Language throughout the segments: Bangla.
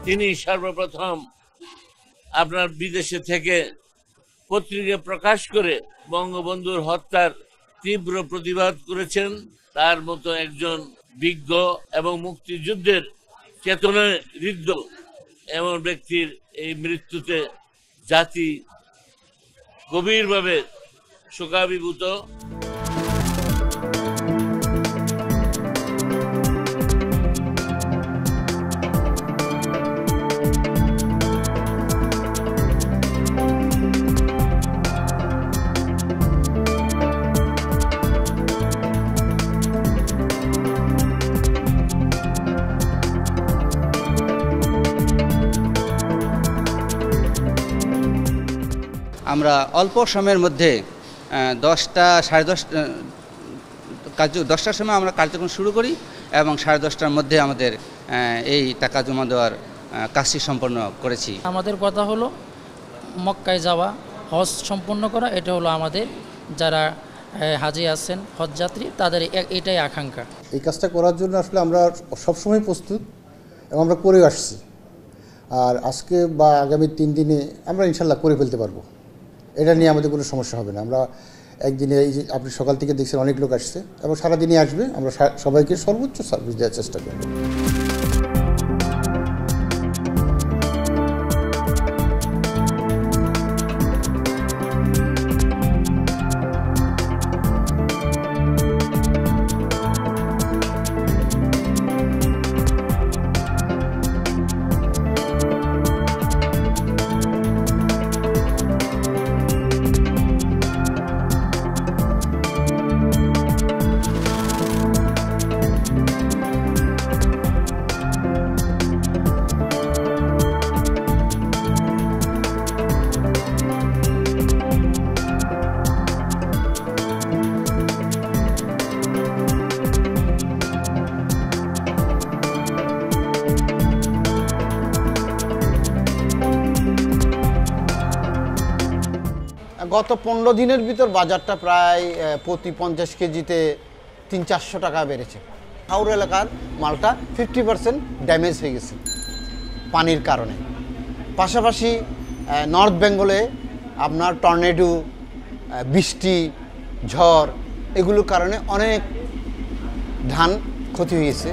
তিনি সর্বপ্রথম আপনার বিদেশে থেকে পত্রিকা প্রকাশ করে বঙ্গবন্ধুর হত্যার তীব্র প্রতিবাদ করেছেন। তার মতো একজন বিজ্ঞ এবং মুক্তিযুদ্ধের চেতনায় ঋদ্ধ এমন ব্যক্তির এই মৃত্যুতে জাতি গভীরভাবে শোকাভিভূত। আমরা অল্প সময়ের মধ্যে 10টা সাড়ে 10টার সময় আমরা কার্যক্রম শুরু করি এবং 10:30টার মধ্যে আমাদের এই টাকা জমা দেওয়ার কাজটি সম্পন্ন করেছি। আমাদের কথা হলো মক্কায় যাওয়া, হজ সম্পন্ন করা, এটা হলো আমাদের যারা হাজি আছেন হজ যাত্রী তাদের এটাই আকাঙ্ক্ষা। এই কাজটা করার জন্য আসলে আমরা সবসময় প্রস্তুত এবং আমরা করে আসছি। আর আজকে বা আগামী 3 দিনে আমরা ইনশাল্লাহ করে ফেলতে পারবো। এটা নিয়ে আমাদের কোনো সমস্যা হবে না। আমরা একদিনে এই যে আপনি সকাল থেকে দেখছেন অনেক লোক আসছে এবং সারাদিনই আসবে। আমরা সবাইকে সর্বোচ্চ সার্ভিস দেওয়ার চেষ্টা করব। গত 15 দিনের ভিতর বাজারটা প্রায় প্রতি 50 কেজিতে 300-400 টাকা বেড়েছে। হাওড় এলাকার মালটা 50% ড্যামেজ হয়ে গেছে পানির কারণে। পাশাপাশি নর্থ বেঙ্গলে আপনার টর্নেডো, বৃষ্টি, ঝড় এগুলোর কারণে অনেক ধান ক্ষতি হয়েছে।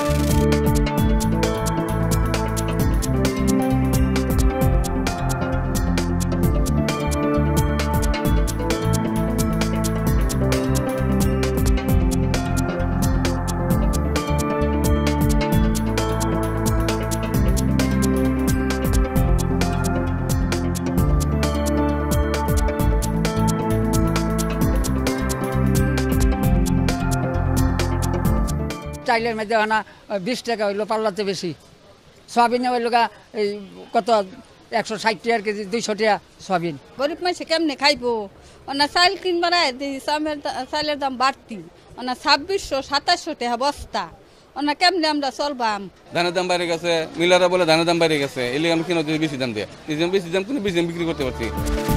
চাইলের মধ্যে আনা 20 টাকা হইলো পাল্লাতে বেশি। সয়াবিনে হইল এই কত 160 টাকার কেজি, 200 টাকা সয়াবিন। গরিব মানুষ কেমনে খাইবো? ওনা চাল কিনবার চালের দাম বাড়তি, ওনা 2600-2700 টাকা বস্তা। ওনা কেমনে আমরা চলবাম? ধানের দাম বাইরে গেছে, মিলাররা বলে ধানের দাম বাইরে গেছে, এলে আমি কেন বেশি দাম দেয়, বেশি দাম কিনে বেশি দাম বিক্রি করতে পারছি।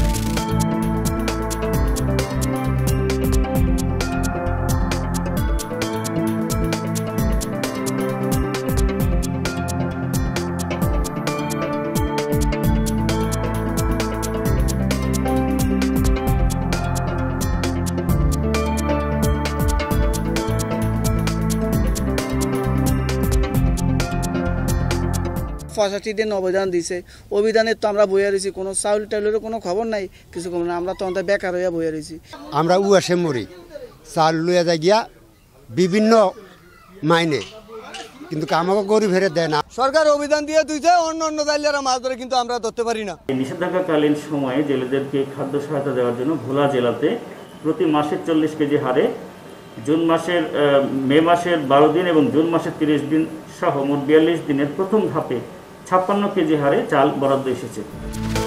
দিন অভিধান দিছে, অভিধানের তো আমরা বইয়া রয়েছি, কোনো চাউল টাউলেরও কোনো খবর নাই, কিছু খবর না। আমরা তখন বেকার হইয়া বইয়া রয়েছি। আমরা উয়াসে মরি, চাল লইয়া যাই গিয়া বিভিন্ন মাইনে, কিন্তু আমাকে গরিব হেরে দেয় না। সরকার অভিধান দিয়ে দিয়েছে, অন্য জায়গায় মাছ ধরে, কিন্তু আমরা ধরতে পারি না। নিষেধাজ্ঞাকালীন সময়ে জেলেদেরকে খাদ্য সহায়তা দেওয়ার জন্য ভোলা জেলাতে প্রতি মাসে 40 কেজি হারে মে মাসের 12 দিন এবং জুন মাসের 30 দিন সহ মোট 42 দিনের প্রথম ধাপে 56 কেজি হারে চাল বরাদ্দ এসেছে।